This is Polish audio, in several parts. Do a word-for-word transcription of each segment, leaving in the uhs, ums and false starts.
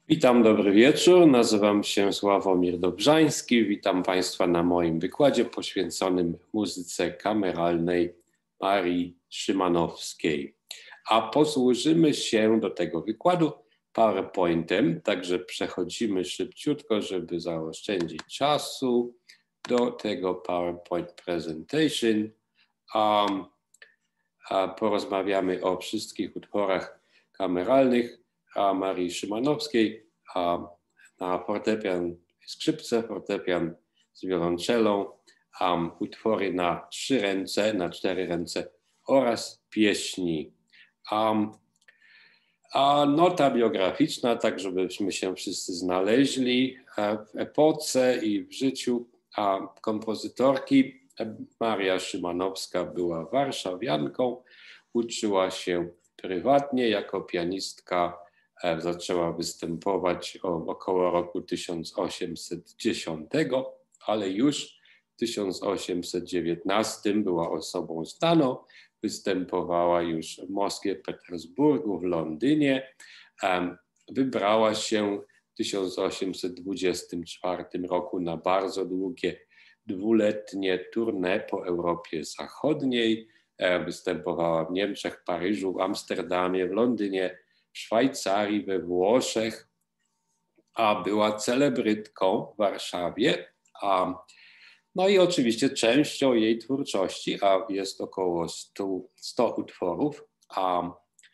Witam, dobry wieczór. Nazywam się Sławomir Dobrzański. Witam Państwa na moim wykładzie poświęconym muzyce kameralnej Marii Szymanowskiej. A posłużymy się do tego wykładu PowerPointem, także przechodzimy szybciutko, żeby zaoszczędzić czasu do tego PowerPoint Presentation. Um, a porozmawiamy o wszystkich utworach kameralnych a Marii Szymanowskiej, a na fortepian, skrzypce, fortepian z wiolonczelą, um, utwory na trzy ręce, na cztery ręce oraz pieśni. Um, a nota biograficzna, tak żebyśmy się wszyscy znaleźli w epoce i w życiu a kompozytorki. Maria Szymanowska była warszawianką, uczyła się prywatnie jako pianistka. Zaczęła występować około roku tysiąc osiemset dziesiątego, ale już w tysiąc osiemset dziewiętnastym była osobą znaną. Występowała już w Moskwie, Petersburgu, w Londynie. Wybrała się w tysiąc osiemset dwudziestym czwartym roku na bardzo długie, dwuletnie tournée po Europie Zachodniej. Występowała w Niemczech, Paryżu, w Amsterdamie, w Londynie, w Szwajcarii, we Włoszech, a była celebrytką w Warszawie. A, no i oczywiście częścią jej twórczości, a jest około stu, stu utworów, a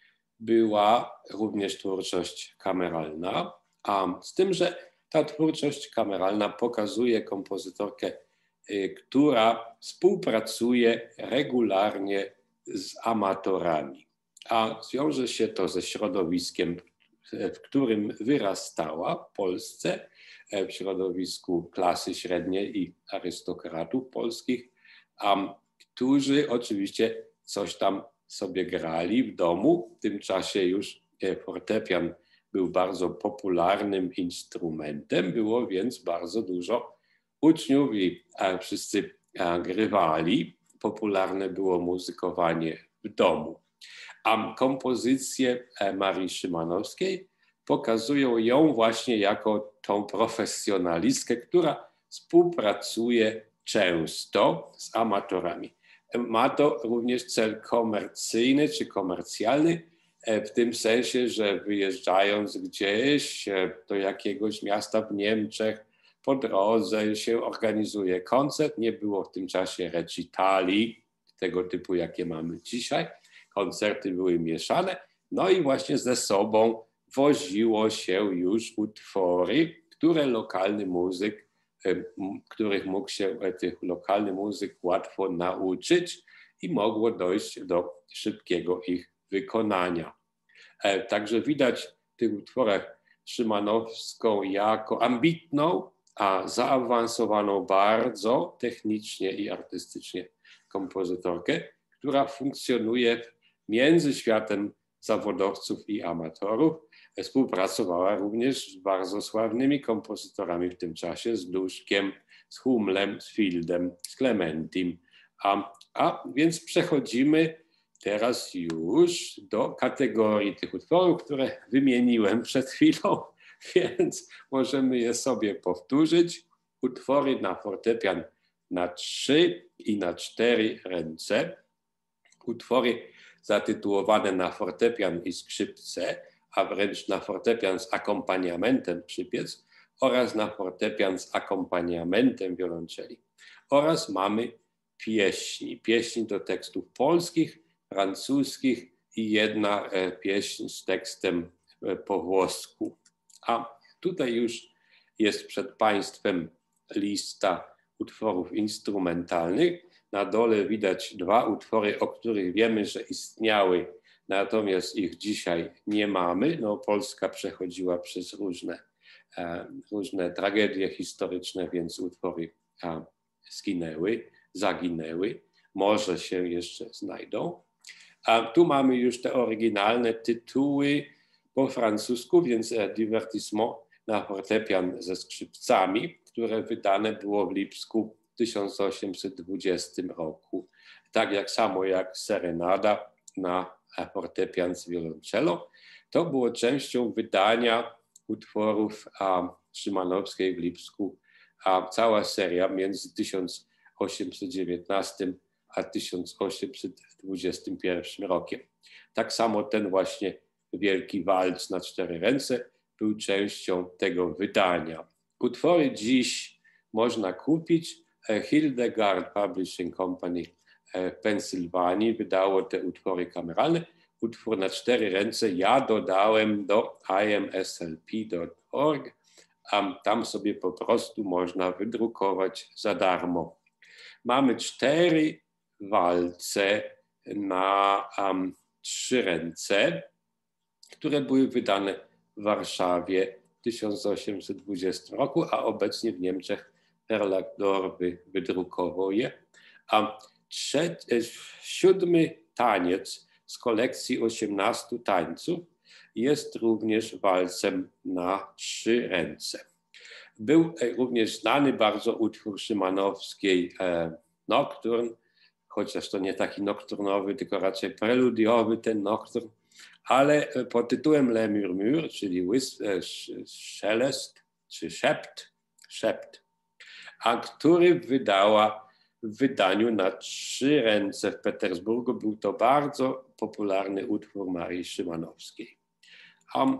była również twórczość kameralna. A z tym, że ta twórczość kameralna pokazuje kompozytorkę, y, która współpracuje regularnie z amatorami. A wiąże się to ze środowiskiem, w którym wyrastała w Polsce, w środowisku klasy średniej i arystokratów polskich, a, którzy oczywiście coś tam sobie grali w domu. W tym czasie już fortepian był bardzo popularnym instrumentem, było więc bardzo dużo uczniów i a, wszyscy a, grywali. Popularne było muzykowanie w domu. A kompozycje Marii Szymanowskiej pokazują ją właśnie jako tą profesjonalistkę, która współpracuje często z amatorami. Ma to również cel komercyjny czy komercjalny, w tym sensie, że wyjeżdżając gdzieś do jakiegoś miasta w Niemczech, po drodze się organizuje koncert. Nie było w tym czasie recitali tego typu, jakie mamy dzisiaj. Koncerty były mieszane, no i właśnie ze sobą woziło się już utwory, które lokalny muzyk, których mógł się tych lokalny muzyk łatwo nauczyć i mogło dojść do szybkiego ich wykonania. Także widać w tych utworach Szymanowską jako ambitną, a zaawansowaną bardzo technicznie i artystycznie kompozytorkę, która funkcjonuje między światem zawodowców i amatorów. Współpracowała również z bardzo sławnymi kompozytorami w tym czasie, z Duszkiem, z Humlem, z Fieldem, z Clementim. A, a więc przechodzimy teraz już do kategorii tych utworów, które wymieniłem przed chwilą, więc możemy je sobie powtórzyć. Utwory na fortepian na trzy i na cztery ręce. Utwory zatytułowane na fortepian i skrzypce, a wręcz na fortepian z akompaniamentem skrzypiec oraz na fortepian z akompaniamentem wiolonczeli. Oraz mamy pieśni. Pieśni do tekstów polskich, francuskich i jedna pieśń z tekstem po włosku. A tutaj już jest przed Państwem lista utworów instrumentalnych. Na dole widać dwa utwory, o których wiemy, że istniały, natomiast ich dzisiaj nie mamy. No, Polska przechodziła przez różne, e, różne tragedie historyczne, więc utwory a, zginęły, zaginęły. Może się jeszcze znajdą. A tu mamy już te oryginalne tytuły po francusku, więc Divertissement na fortepian ze skrzypcami, które wydane było w Lipsku w tysiąc osiemset dwudziestym roku. Tak jak samo jak Serenada na fortepian z wiolonczelą. To było częścią wydania utworów a, Szymanowskiej w Lipsku, a cała seria między tysiąc osiemset dziewiętnastym a tysiąc osiemset dwudziestym pierwszym rokiem. Tak samo ten właśnie Wielki Walc na cztery ręce był częścią tego wydania. Utwory dziś można kupić. Hildegard Publishing Company w Pensylwanii wydało te utwory kameralne. Utwór na cztery ręce ja dodałem do i m s l p kropka org, a tam sobie po prostu można wydrukować za darmo. Mamy cztery walce na um, trzy ręce, które były wydane w Warszawie w tysiąc osiemset dwudziestym roku, a obecnie w Niemczech Verlag Dorby wydrukował je. A trzeci, siódmy taniec z kolekcji osiemnastu tańców jest również walcem na trzy ręce. Był również znany bardzo utwór Szymanowskiej e, Nocturn, chociaż to nie taki nokturnowy, tylko raczej preludiowy ten nocturn, ale pod tytułem Le Murmure, czyli szelest czy szept, szept, a który wydała w wydaniu na trzy ręce w Petersburgu. Był to bardzo popularny utwór Marii Szymanowskiej. Um,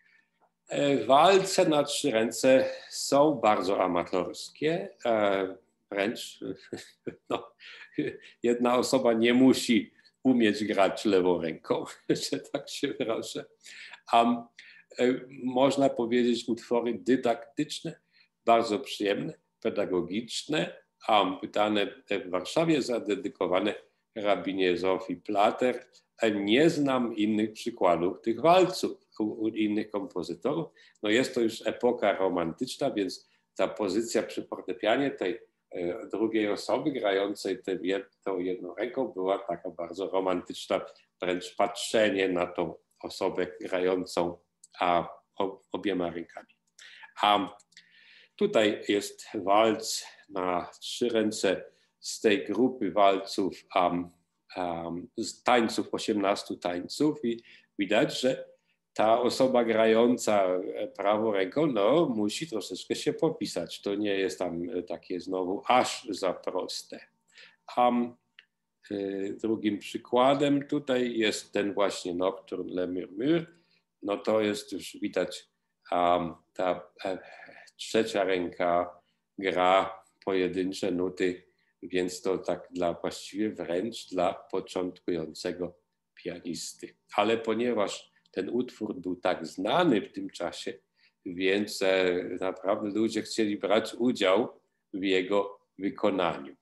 walce na trzy ręce są bardzo amatorskie, e, wręcz no, jedna osoba nie musi umieć grać lewą ręką, że tak się wyrażę. Um, e, można powiedzieć utwory dydaktyczne, bardzo przyjemne, pedagogiczne, um, wydane w Warszawie, zadedykowane rabinie Zofii Plater. Nie znam innych przykładów tych walców u, u innych kompozytorów. No jest to już epoka romantyczna, więc ta pozycja przy fortepianie tej e, drugiej osoby grającej tę tą jedną ręką była taka bardzo romantyczna, wręcz patrzenie na tą osobę grającą a, o, obiema rękami. A tutaj jest walc na trzy ręce z tej grupy walców um, um, z tańców, osiemnastu tańców i widać, że ta osoba grająca prawą ręką no, musi troszeczkę się popisać. To nie jest tam takie znowu aż za proste. Um, y, drugim przykładem tutaj jest ten właśnie Nocturne Le Murmure. No to jest już widać um, ta e, trzecia ręka gra pojedyncze nuty, więc to tak dla właściwie wręcz dla początkującego pianisty. Ale ponieważ ten utwór był tak znany w tym czasie, więc e, naprawdę ludzie chcieli brać udział w jego wykonaniu.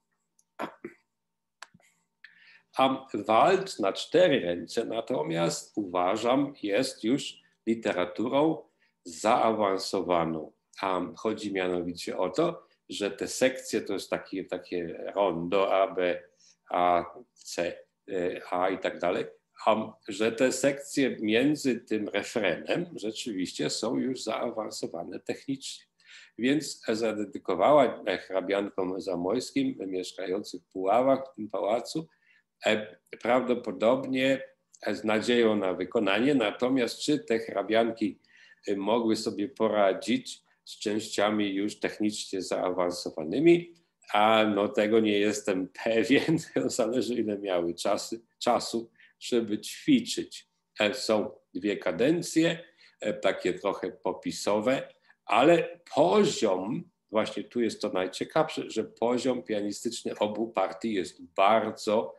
A walc na cztery ręce natomiast uważam jest już literaturą zaawansowaną. A chodzi mianowicie o to, że te sekcje to jest takie, takie rondo A, B, A, C, A i tak dalej, a że te sekcje między tym refrenem rzeczywiście są już zaawansowane technicznie. Więc zadedykowała hrabiankom zamojskim mieszkających w Puławach w tym pałacu prawdopodobnie z nadzieją na wykonanie. Natomiast czy te hrabianki mogły sobie poradzić z częściami już technicznie zaawansowanymi, a no tego nie jestem pewien, zależy ile miały czasy, czasu, żeby ćwiczyć. Są dwie kadencje, takie trochę popisowe, ale poziom, właśnie tu jest to najciekawsze, że poziom pianistyczny obu partii jest bardzo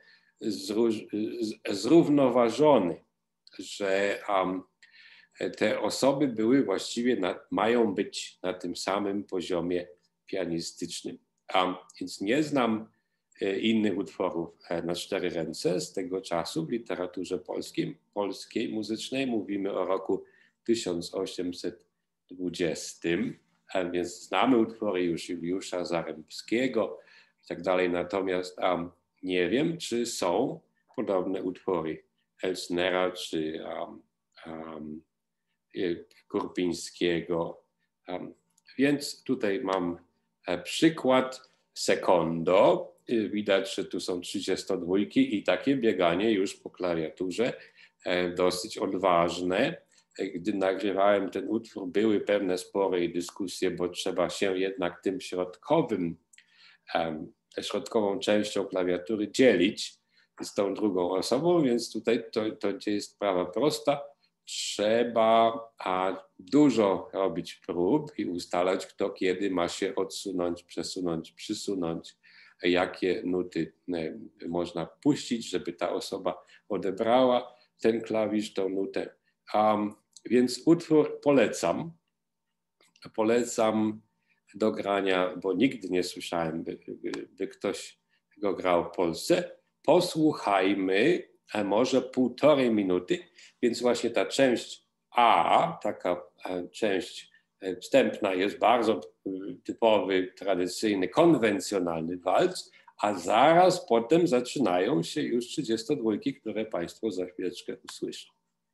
zrównoważony, że um, te osoby były właściwie, na, mają być na tym samym poziomie pianistycznym. Um, więc nie znam e, innych utworów e, na cztery ręce z tego czasu w literaturze polskiej, polskiej muzycznej. Mówimy o roku tysiąc osiemset dwudziestym, a więc znamy utwory już Juliusza Zarembskiego i tak dalej. Natomiast um, nie wiem, czy są podobne utwory Elsnera czy um, um, Kurpińskiego. Um, więc tutaj mam e, przykład secondo. E, widać, że tu są trzydziestodwójki i takie bieganie już po klawiaturze e, dosyć odważne. gdy nagrywałem ten utwór, były pewne spory i dyskusje, bo trzeba się jednak tym środkowym, środkową częścią klawiatury dzielić z tą drugą osobą, więc tutaj to, to jest sprawa prosta. Trzeba a, dużo robić prób i ustalać, kto kiedy ma się odsunąć, przesunąć, przysunąć, jakie nuty e, można puścić, żeby ta osoba odebrała ten klawisz, tą nutę. Um, więc utwór polecam. Polecam do grania, bo nigdy nie słyszałem, by, by, by ktoś go grał w Polsce. Posłuchajmy może półtorej minuty, więc właśnie ta część A, taka część wstępna jest bardzo typowy, tradycyjny, konwencjonalny walc, a zaraz potem zaczynają się już trzydziestodwójki, które Państwo za chwileczkę usłyszą.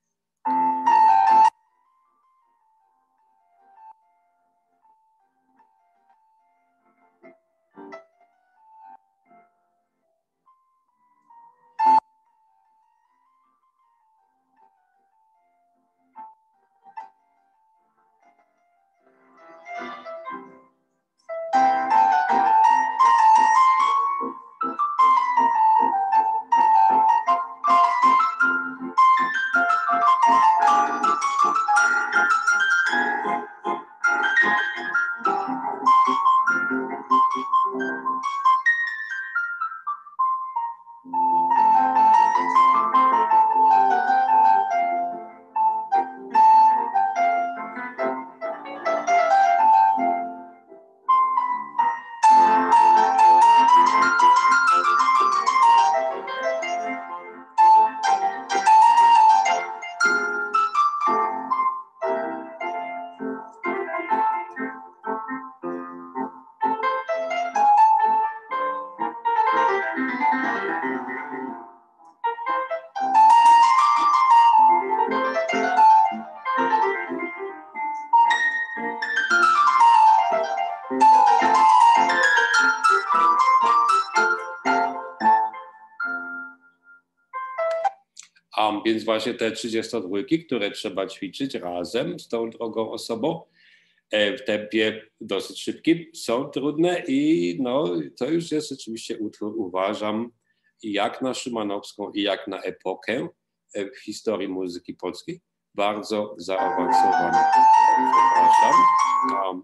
Um, więc właśnie te trzydziestodwójki, które trzeba ćwiczyć razem z tą drugą osobą e, w tempie dosyć szybkim, są trudne i no, to już jest rzeczywiście utwór, uważam, jak na Szymanowską i jak na epokę e, w historii muzyki polskiej, bardzo zaawansowany. Przepraszam. Um,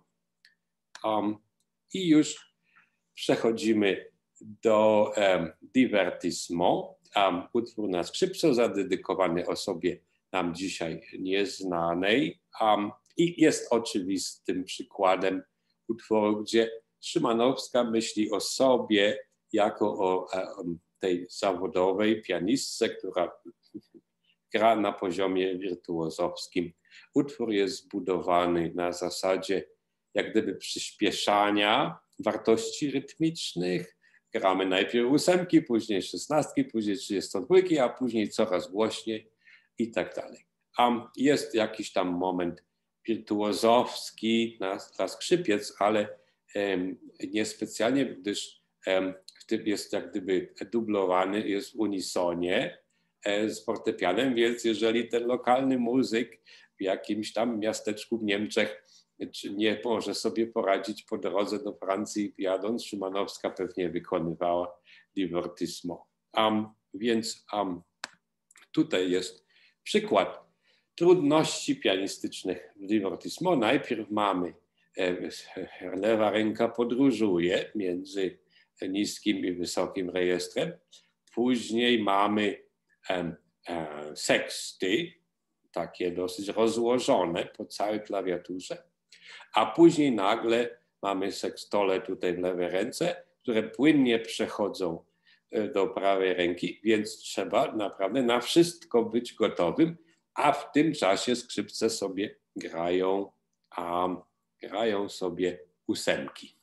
um, I już przechodzimy do um, divertissement. Um, utwór na skrzypcu zadedykowany osobie nam dzisiaj nieznanej um, i jest oczywistym przykładem utworu, gdzie Szymanowska myśli o sobie jako o um, tej zawodowej pianistce, która gra na poziomie wirtuozowskim. Utwór jest zbudowany na zasadzie jak gdyby przyspieszania wartości rytmicznych. Gramy najpierw ósemki, później szesnastki, później trzydziestodwójki, a później coraz głośniej i tak dalej. Um, jest jakiś tam moment wirtuozowski na, na skrzypiec, ale um, niespecjalnie, gdyż um, w tym jest jak gdyby dublowany, jest w unisonie e, z fortepianem, więc jeżeli ten lokalny muzyk w jakimś tam miasteczku w Niemczech czy nie może sobie poradzić po drodze do Francji jadąc, Szymanowska pewnie wykonywała divertissement. Um, więc um, tutaj jest przykład trudności pianistycznych w divertissement. Najpierw mamy e, lewa ręka podróżuje między niskim i wysokim rejestrem. Później mamy e, e, seksty, takie dosyć rozłożone po całej klawiaturze. A później nagle mamy sekstole tutaj w lewej ręce, które płynnie przechodzą do prawej ręki, więc trzeba naprawdę na wszystko być gotowym, a w tym czasie skrzypce sobie grają, a grają sobie ósemki.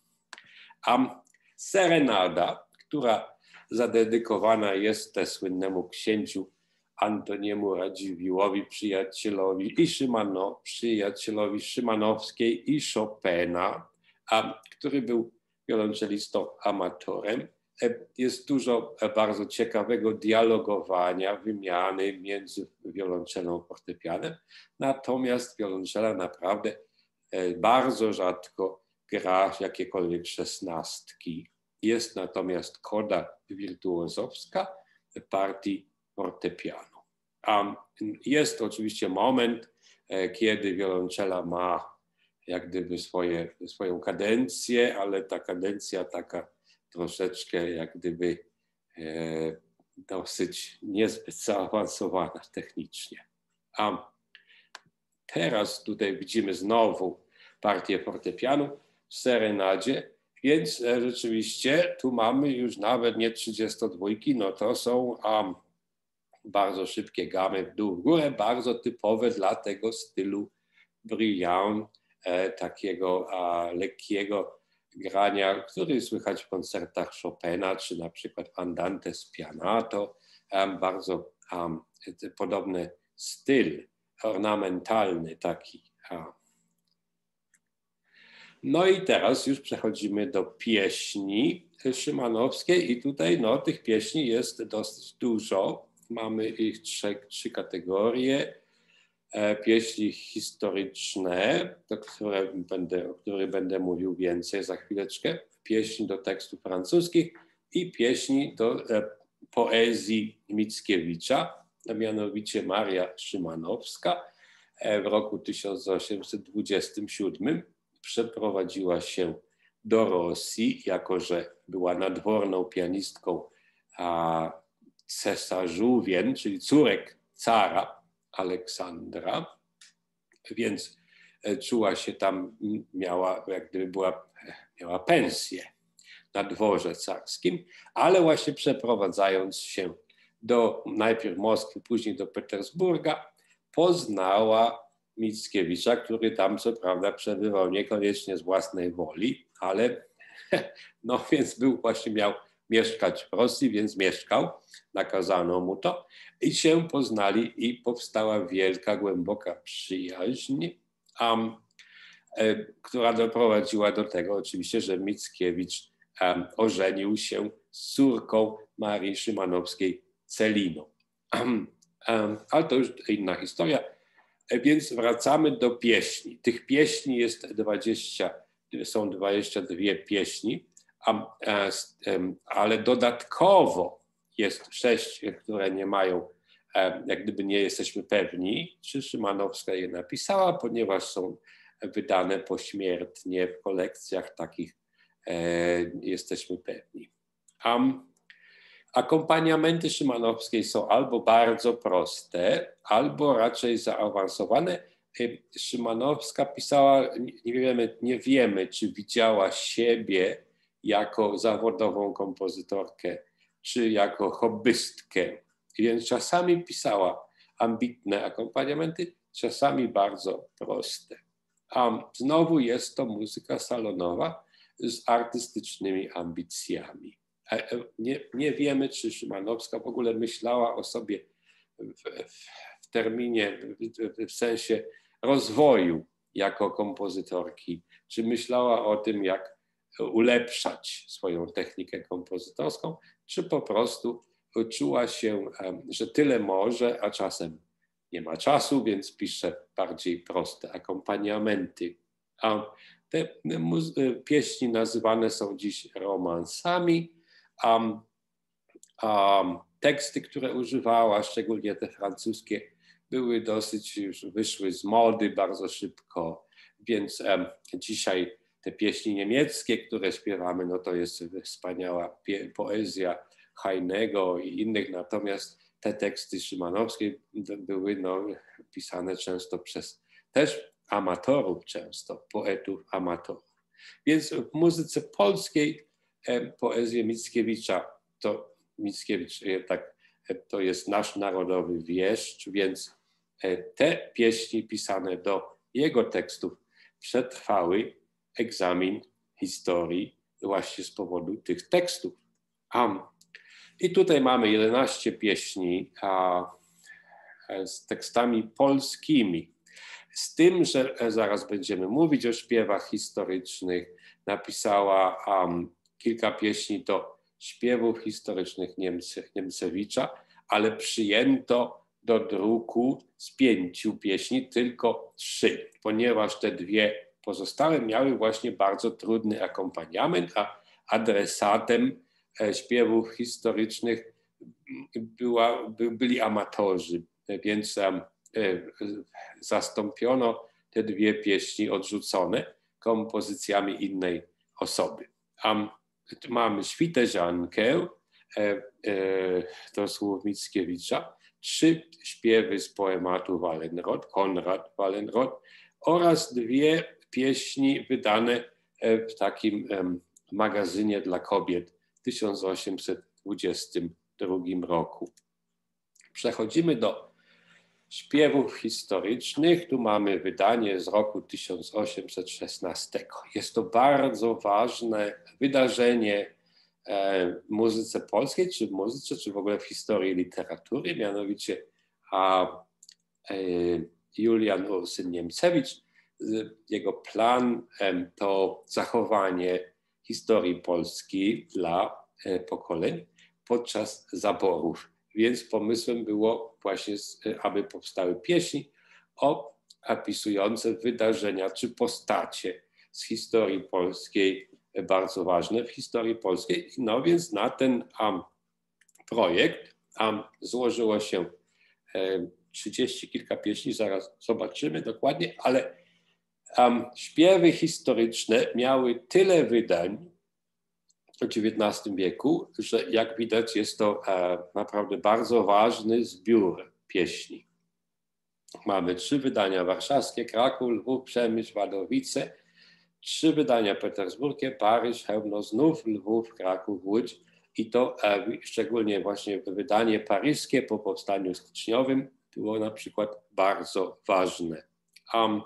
A serenada, która zadedykowana jest te słynnemu księciu Antoniemu Radziwiłłowi, przyjacielowi i Szymano, przyjacielowi Szymanowskiej i Chopina, a, który był wiolonczelistą amatorem, jest dużo bardzo ciekawego dialogowania, wymiany między wiolonczelą a fortepianem. Natomiast wiolonczela naprawdę bardzo rzadko gra jakiekolwiek szesnastki. Jest natomiast koda wirtuozowska partii fortepianu. Jest oczywiście moment, kiedy wiolonczela ma jak gdyby swoje, swoją kadencję, ale ta kadencja taka troszeczkę jak gdyby e, dosyć niezbyt zaawansowana technicznie. A teraz tutaj widzimy znowu partię fortepianu w serenadzie, więc e, rzeczywiście tu mamy już nawet nie trzydziestodwójki, no to są um, bardzo szybkie gamy w dół, w górę, bardzo typowe dla tego stylu brillant, e, takiego a, lekkiego grania, który słychać w koncertach Chopina, czy na przykład Andante Spianato, um, bardzo um, podobny styl ornamentalny taki. Um. No i teraz już przechodzimy do pieśni szymanowskiej i tutaj no, tych pieśni jest dosyć dużo. Mamy ich trzy, trzy kategorie. E, pieśni historyczne, do które będę, o których będę mówił więcej za chwileczkę, pieśni do tekstów francuskich i pieśni do e, poezji Mickiewicza, a mianowicie Maria Szymanowska e, w roku tysiąc osiemset dwudziestym siódmym przeprowadziła się do Rosji, jako że była nadworną pianistką a, cesarzówien, czyli córek cara Aleksandra, więc czuła się tam, miała, jak gdyby była, miała pensję na dworze carskim, ale właśnie przeprowadzając się do najpierw Moskwy, później do Petersburga, poznała Mickiewicza, który tam co prawda przebywał niekoniecznie z własnej woli, ale no więc był właśnie miał mieszkać w Rosji, więc mieszkał, nakazano mu to i się poznali i powstała wielka, głęboka przyjaźń, um, e, która doprowadziła do tego oczywiście, że Mickiewicz um, ożenił się z córką Marii Szymanowskiej Celiną. Um, um, ale to już inna historia. E, więc wracamy do pieśni. Tych pieśni jest dwadzieścia, są dwadzieścia dwie pieśni, a, a, ale dodatkowo jest sześć, które nie mają, jak gdyby nie jesteśmy pewni, czy Szymanowska je napisała, ponieważ są wydane pośmiertnie w kolekcjach takich, e, jesteśmy pewni. Um, akompaniamenty Szymanowskiej są albo bardzo proste, albo raczej zaawansowane. Szymanowska pisała, nie wiemy, nie wiemy, czy widziała siebie jako zawodową kompozytorkę, czy jako hobbystkę. Więc czasami pisała ambitne akompaniamenty, czasami bardzo proste. A znowu jest to muzyka salonowa z artystycznymi ambicjami. Nie, nie wiemy, czy Szymanowska w ogóle myślała o sobie w, w terminie, w, w sensie rozwoju jako kompozytorki, czy myślała o tym, jak ulepszać swoją technikę kompozytorską, czy po prostu czuła się, że tyle może, a czasem nie ma czasu, więc pisze bardziej proste akompaniamenty. A te pieśni nazywane są dziś romansami, a, a teksty, które używała, szczególnie te francuskie, były dosyć, już wyszły z mody bardzo szybko, więc um, dzisiaj te pieśni niemieckie, które śpiewamy, no to jest wspaniała poezja Heinego i innych, natomiast te teksty szymanowskie były no, pisane często przez też amatorów, często poetów amatorów. Więc w muzyce polskiej e, poezję Mickiewicza, to Mickiewicz e, tak, e, to jest nasz narodowy wieszcz, więc e, te pieśni pisane do jego tekstów przetrwały egzamin historii właśnie z powodu tych tekstów. Um, I tutaj mamy jedenaście pieśni a, z tekstami polskimi. Z tym, że zaraz będziemy mówić o śpiewach historycznych, napisała um, kilka pieśni do śpiewów historycznych Niemce, Niemcewicza, ale przyjęto do druku z pięciu pieśni tylko trzy, ponieważ te dwie pozostałe miały właśnie bardzo trudny akompaniament, a adresatem śpiewów historycznych była, by, byli amatorzy, więc um, zastąpiono te dwie pieśni odrzucone kompozycjami innej osoby. Um, mamy Świteżankę e, e, do słów Mickiewicza, trzy śpiewy z poematu Wallenrod, Konrad Wallenrod oraz dwie pieśni wydane w takim um, magazynie dla kobiet w tysiąc osiemset dwudziestym drugim roku. Przechodzimy do śpiewów historycznych. Tu mamy wydanie z roku tysiąc osiemset szesnastego. Jest to bardzo ważne wydarzenie w muzyce polskiej, czy w muzyce, czy w ogóle w historii literatury. Mianowicie a, e, Julian Ursyn Niemcewicz, jego plan e, to zachowanie historii Polski dla e, pokoleń podczas zaborów. Więc pomysłem było właśnie, aby powstały pieśni opisujące wydarzenia czy postacie z historii polskiej, bardzo ważne w historii polskiej. No więc na ten um, projekt um, złożyło się um, trzydzieści kilka pieśni, zaraz zobaczymy dokładnie, ale um, śpiewy historyczne miały tyle wydań w dziewiętnastym wieku, że jak widać jest to e, naprawdę bardzo ważny zbiór pieśni. Mamy trzy wydania warszawskie, Kraków, Lwów, Przemyśl, Wadowice, trzy wydania petersburskie, Paryż, Chełmno, znów Lwów, Kraków, Łódź i to e, szczególnie właśnie wydanie paryskie po powstaniu styczniowym było na przykład bardzo ważne. Um,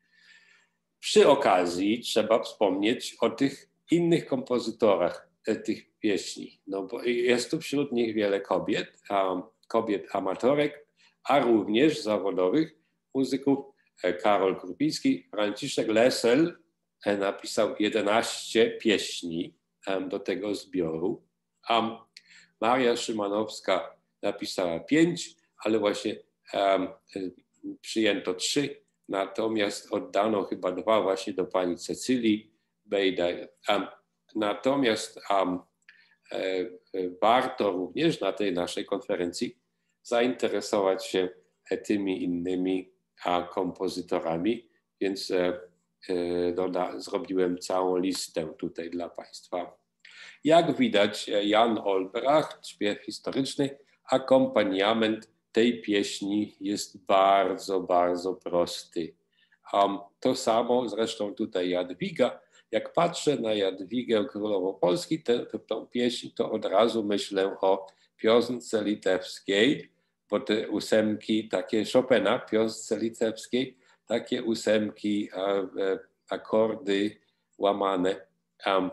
przy okazji trzeba wspomnieć o tych innych kompozytorach tych pieśni, no bo jest tu wśród nich wiele kobiet, um, kobiet amatorek, a również zawodowych muzyków. Karol Krupiński, Franciszek Lesel napisał jedenaście pieśni um, do tego zbioru. Um, Maria Szymanowska napisała pięć, ale właśnie um, przyjęto trzy, natomiast oddano chyba dwa właśnie do pani Cecylii Bejder. Um, natomiast um, e, warto również na tej naszej konferencji zainteresować się tymi innymi a, kompozytorami, więc e, e, doda, zrobiłem całą listę tutaj dla Państwa. Jak widać, Jan Olbracht, śpiew historyczny, akompaniament tej pieśni jest bardzo, bardzo prosty. Um, to samo zresztą tutaj Jadwiga. Jak patrzę na Jadwigę Królową Polski, tę, tę pieśń, to od razu myślę o piosnce litewskiej, bo te ósemki, takie Chopina, piosnce litewskiej, takie ósemki, a, a, akordy łamane. Um,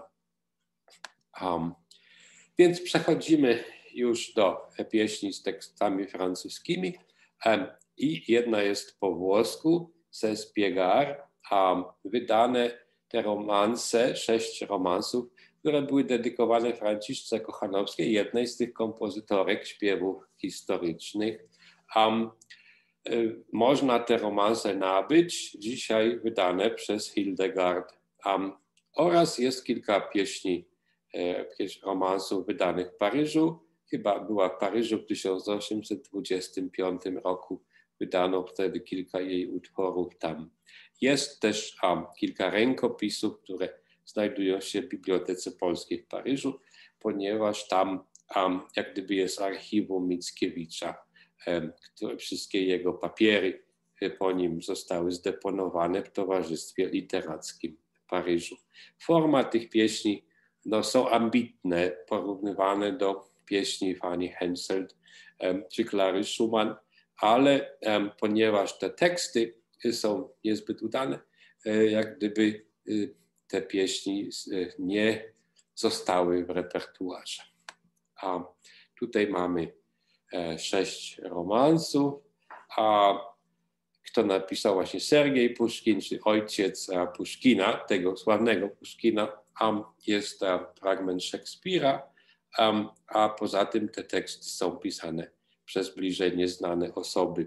um. Więc przechodzimy już do pieśni z tekstami francuskimi. Um, I jedna jest po włosku, C'est Piegard, um, wydane te romanse, sześć romansów, które były dedykowane Franciszce Kochanowskiej, jednej z tych kompozytorek śpiewów historycznych. Um, y, można te romanse nabyć, dzisiaj wydane przez Hildegard. Um, oraz jest kilka pieśni, e, pieśń romansów wydanych w Paryżu. Chyba była w Paryżu w tysiąc osiemset dwudziestym piątym roku. Wydano wtedy kilka jej utworów tam. Jest też um, kilka rękopisów, które znajdują się w Bibliotece Polskiej w Paryżu, ponieważ tam um, jak gdyby jest archiwum Mickiewicza, um, które, wszystkie jego papiery po nim zostały zdeponowane w Towarzystwie Literackim w Paryżu. Forma tych pieśni no, są ambitne, porównywane do pieśni Fanny Henselt um, czy Klary Schumann, ale um, ponieważ te teksty są niezbyt udane, jak gdyby te pieśni nie zostały w repertuarze. A tutaj mamy sześć romansów, a kto napisał właśnie Sergiej Puszkin, czy ojciec Puszkina, tego sławnego Puszkina, a jest fragment Szekspira, um, a poza tym te teksty są pisane przez bliżej nieznane osoby.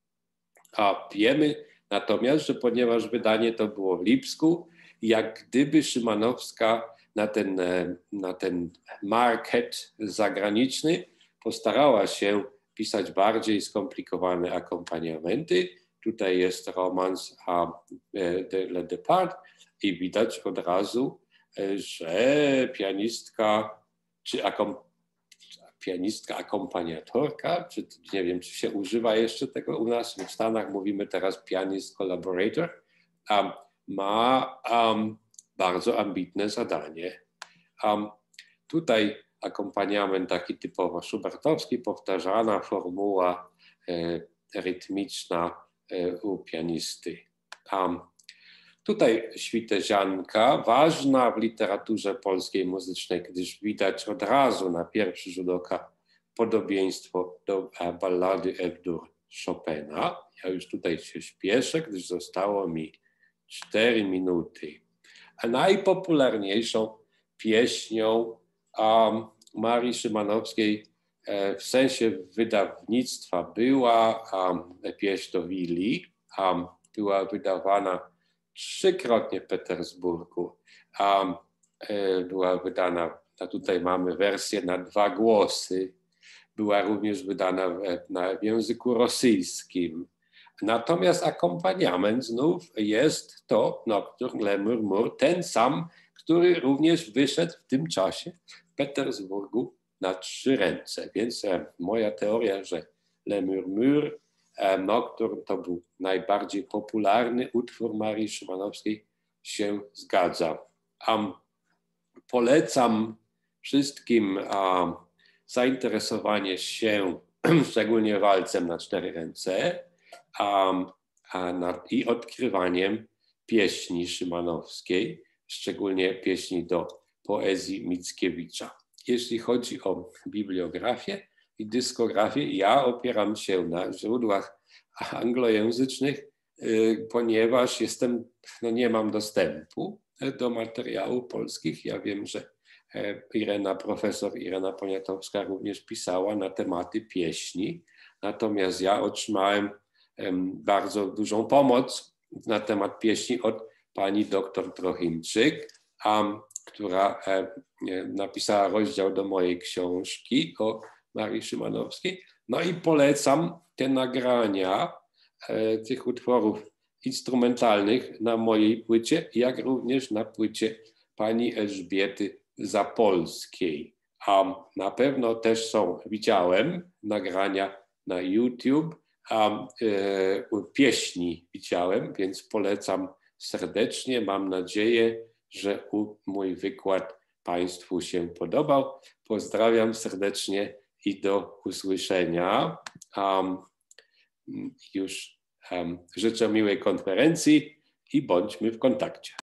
A wiemy natomiast, że ponieważ wydanie to było w Lipsku, jak gdyby Szymanowska na ten, na ten market zagraniczny postarała się pisać bardziej skomplikowane akompaniamenty. Tutaj jest romans a de Le Départ i widać od razu, że pianistka czy akom, pianistka, akompaniatorka, czy nie wiem, czy się używa jeszcze tego u nas, w Stanach mówimy teraz pianist collaborator, um, ma um, bardzo ambitne zadanie. Um, tutaj akompaniament taki typowo schubertowski, powtarzana formuła e, rytmiczna e, u pianisty. Um, Tutaj świtezianka, ważna w literaturze polskiej muzycznej, gdyż widać od razu na pierwszy rzut oka podobieństwo do ballady F-dur Chopina. Ja już tutaj się śpieszę, gdyż zostało mi cztery minuty. A najpopularniejszą pieśnią um, Marii Szymanowskiej e, w sensie wydawnictwa była um, pieśń do Willi. Um, była wydawana trzykrotnie w Petersburgu. Um, e, była wydana, a tutaj mamy wersję na dwa głosy. Była również wydana w, na, w języku rosyjskim. Natomiast akompaniament znów jest to Nocturne Le Murmure, ten sam, który również wyszedł w tym czasie w Petersburgu na trzy ręce. Więc e, moja teoria, że Le Murmure Nocturne to był najbardziej popularny utwór Marii Szymanowskiej, się zgadza. Um, polecam wszystkim um, zainteresowanie się szczególnie walcem na cztery ręce um, a na, i odkrywaniem pieśni Szymanowskiej, szczególnie pieśni do poezji Mickiewicza. Jeśli chodzi o bibliografię i dyskografię, ja opieram się na źródłach anglojęzycznych, ponieważ jestem, no nie mam dostępu do materiałów polskich. Ja wiem, że Irena, profesor Irena Poniatowska również pisała na tematy pieśni, natomiast ja otrzymałem bardzo dużą pomoc na temat pieśni od pani doktor Trochimczyk, która napisała rozdział do mojej książki o Marii Szymanowskiej. No i polecam te nagrania e, tych utworów instrumentalnych na mojej płycie, jak również na płycie pani Elżbiety Zapolskiej. A na pewno też są, widziałem nagrania na YouTube, a e, pieśni widziałem, więc polecam serdecznie. Mam nadzieję, że u, mój wykład Państwu się podobał. Pozdrawiam serdecznie i do usłyszenia. Um, już um, życzę miłej konferencji i bądźmy w kontakcie.